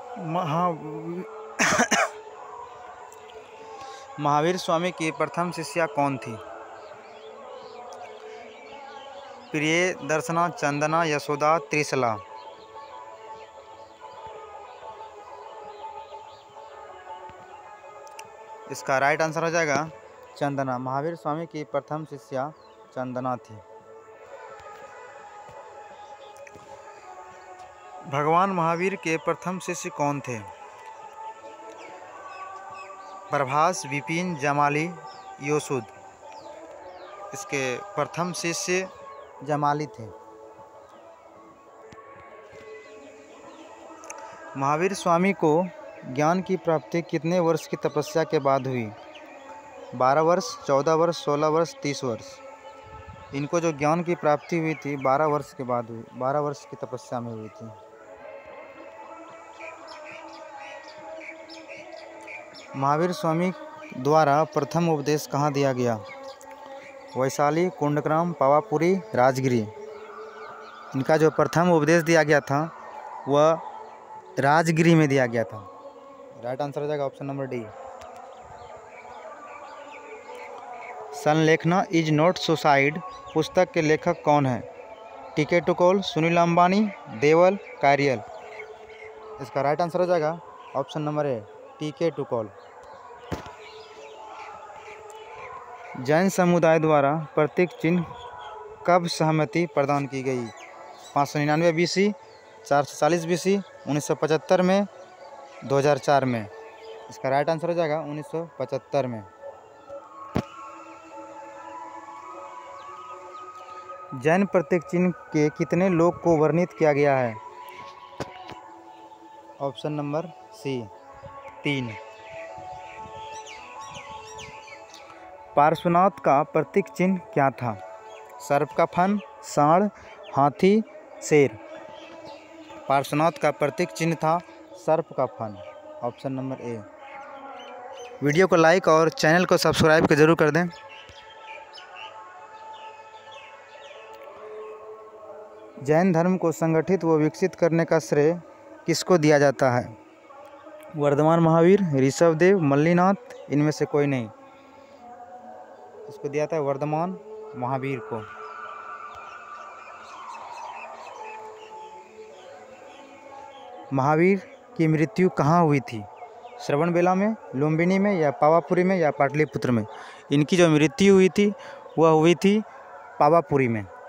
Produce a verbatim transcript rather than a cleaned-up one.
महा महावीर स्वामी की प्रथम शिष्या कौन थी? प्रियदर्शना, चंदना, यशोदा, त्रिशला। इसका राइट आंसर हो जाएगा चंदना। महावीर स्वामी की प्रथम शिष्या चंदना थी। भगवान महावीर के प्रथम शिष्य कौन थे? प्रभास, विपिन, जमाली, योसुद। इसके प्रथम शिष्य जमाली थे। महावीर स्वामी को ज्ञान की प्राप्ति कितने वर्ष की तपस्या के बाद हुई? बारह वर्ष, चौदह वर्ष, सोलह वर्ष, तीस वर्ष। इनको जो ज्ञान की प्राप्ति हुई थी बारह वर्ष के बाद हुई, बारह वर्ष की तपस्या में हुई थी। महावीर स्वामी द्वारा प्रथम उपदेश कहाँ दिया गया? वैशाली, कुंडग्राम, पावापुरी, राजगिरी। इनका जो प्रथम उपदेश दिया गया था वह राजगिरी में दिया गया था। राइट आंसर हो जाएगा option number D. Sallekhana is not suicide पुस्तक के लेखक कौन है? टीके टुकोल, सुनील अंबानी, देवल, कारियल। इसका राइट आंसर हो जाएगा ऑप्शन नंबर ए, टीके टुकोल। जैन समुदाय द्वारा प्रतीक चिन्ह कब सहमति प्रदान की गई? पाँच सौ निन्यानवे बीसी, चार सौ चालीस बीसी, उन्नीस सौ पचहत्तर में, दो हज़ार चार में। इसका राइट आंसर हो जाएगा उन्नीस सौ पचहत्तर में। जैन प्रतीक चिन्ह के कितने लोग को वर्णित किया गया है? ऑप्शन नंबर सी, तीन। पार्श्वनाथ का प्रतीक चिन्ह क्या था? सर्प का फन, सांड, हाथी, शेर। पार्श्वनाथ का प्रतीक चिन्ह था सर्प का फन। Option number A. वीडियो को लाइक और चैनल को सब्सक्राइब कर जरूर कर दें। जैन धर्म को संगठित व विकसित करने का श्रेय किसको दिया जाता है? वर्धमान महावीर, ऋषभदेव, मल्लीनाथ। इनमें से कोई नहीं। इसको दिया था वर्धमान महावीर को। महावीर की मृत्यु कहाँ हुई थी? श्रवणबेला में, लुम्बिनी में, या पावापुरी में, या पाटलिपुत्र में। इनकी जो मृत्यु हुई थी वह हुई थी पावापुरी में।